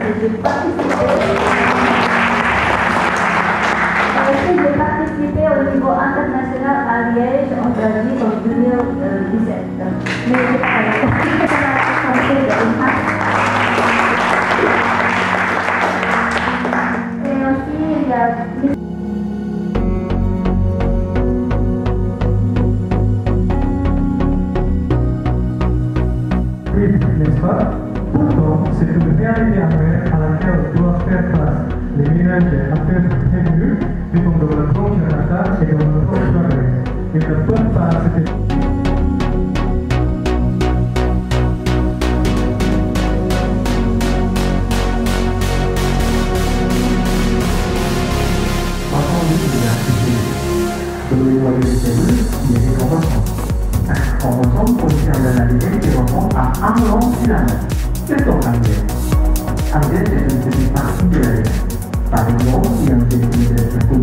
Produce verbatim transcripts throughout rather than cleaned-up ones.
j'ai participé, j'ai participé au niveau international à Liège, en Belgique, en deux mille dix-sept. Mais c'est pas la santé de l'impact. Et aussi, il y a n'est-ce pas? Pourtant, c'est une réalité amère à laquelle doivent faire face les ménages à faible revenu vivant dans le Grand Canada et dans le Grand Québec. Ils ne peuvent pas accepter. Partant de l'université, de loyer des cellules, il y a des conventions. En ensemble, pour faire l'analyse des enfants à Arlon-sur-la-Mer. Que sont Ariel? Ariel, c'est une petite partie de la vie. Par exemple, il y a un petit de la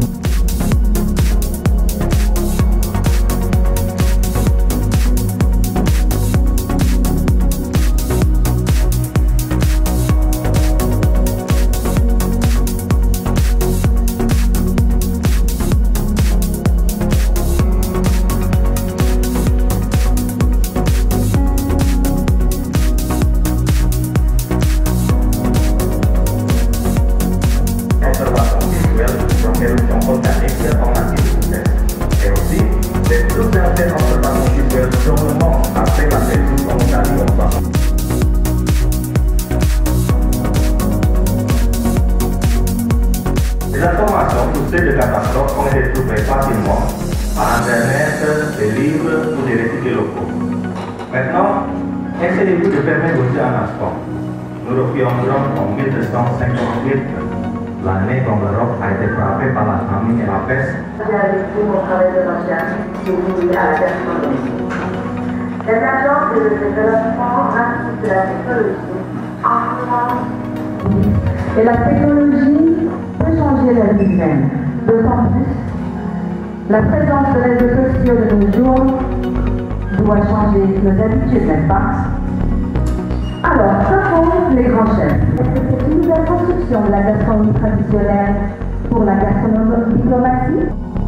Les informations sur ces catastrophes ont été trouvées facilement par Internet, des livres ou des récits locaux. Maintenant, essayez-vous de fermer vos yeux un instant. Nous reviendrons en mille deux cent cinquante-huit, l'année dont l'Europe a été frappée par la famine et la peste. J'ai avec vous mon travail de recherche dédié à la gastronomie. Les agences de développement ainsi que la technologie influencent. Et la technologie peut changer la vie humaine. D'autant plus, la présence des réseaux sociaux de nos jours doit changer nos habitudes, n'est-ce pas? Alors, que font les grands chefs? Est-ce que c'est une nouvelle construction de la gastronomie traditionnelle pour la gastronomie diplomatique?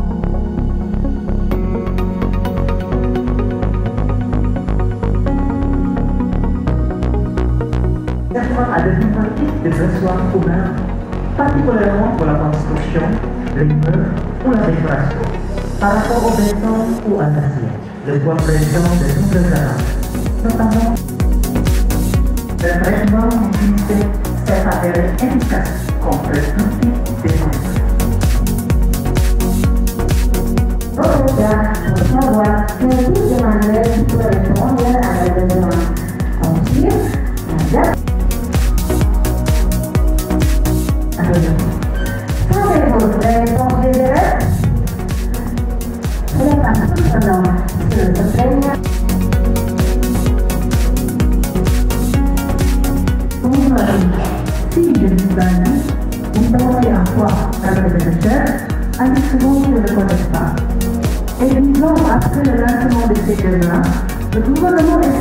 À devenir partie des dressoirs communs, particulièrement pour la construction, l'immeuble ou la décoration. Par rapport au béton ou à l'acier, le bois présente de doubles garages, notamment le traitement utilisé s'est avéré efficace contre tout type d'énergie. Au regard, pour savoir quel type de manuel peut répondre à la demande. Ensuite, la savez-vous les considérer? Ce n'est pas surprenant que ce plaigne. Si je suis banni, vous demandez à quoi avec le chercheur, avec souvent je ne le connais pas. Et disons, après le lancement de ces jeux-là, le gouvernement est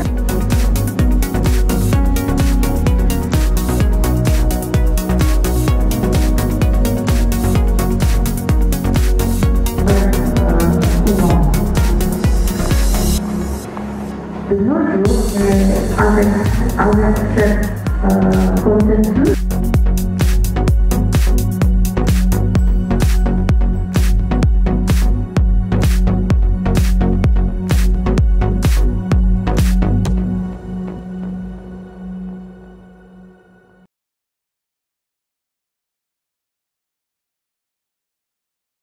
de nos jours, avec, avec cette euh, consensus,